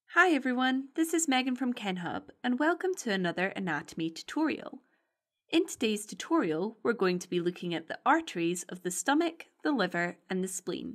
Hi everyone, this is Megan from Kenhub and welcome to another anatomy tutorial. In today's tutorial, we're going to be looking at the arteries of the stomach, the liver and the spleen.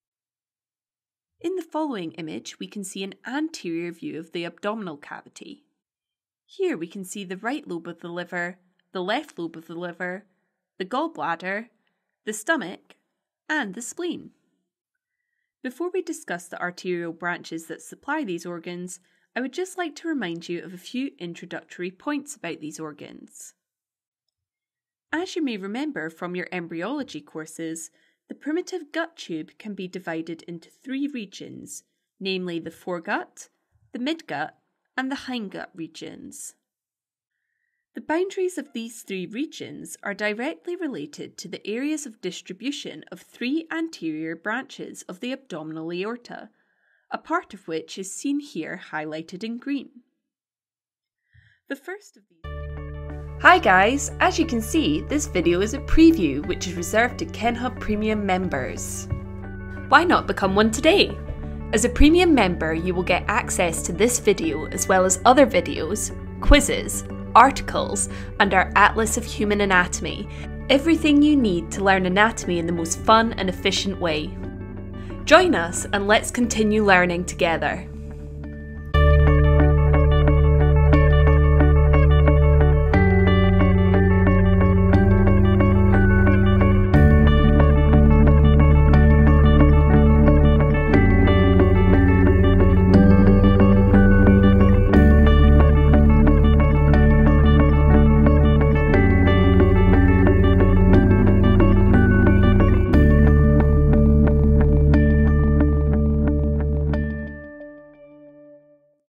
In the following image, we can see an anterior view of the abdominal cavity. Here we can see the right lobe of the liver, the left lobe of the liver, the gallbladder, the stomach and the spleen. Before we discuss the arterial branches that supply these organs, I would just like to remind you of a few introductory points about these organs. As you may remember from your embryology courses, the primitive gut tube can be divided into three regions, namely the foregut, the midgut, and the hindgut regions. The boundaries of these three regions are directly related to the areas of distribution of three anterior branches of the abdominal aorta, a part of which is seen here highlighted in green. The first of these... Hi guys, as you can see, this video is a preview which is reserved to Kenhub Premium members. Why not become one today? As a premium member, you will get access to this video as well as other videos, quizzes, articles, and our Atlas of Human Anatomy, everything you need to learn anatomy in the most fun and efficient way. Join us and let's continue learning together.